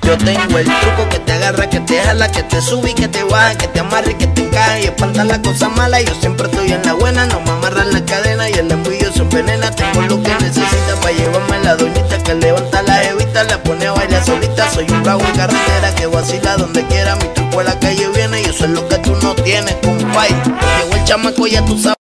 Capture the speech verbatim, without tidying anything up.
Yo tengo el truco que te agarra, que te jala, que te sube y que te baja, que te amarra y que te encaja y espanta la cosa mala. Yo siempre estoy en la buena, no me amarran la cadena y el envidioso envenena. Tengo lo que necesita para llevarme la doñita que levanta la jevita, la pone a bailar solita. Soy un bravo en carretera que vacila donde quiera, mi truco a la calle viene y eso es lo que tú no tienes, compay. Llegó el chamaco, ya tú sabes.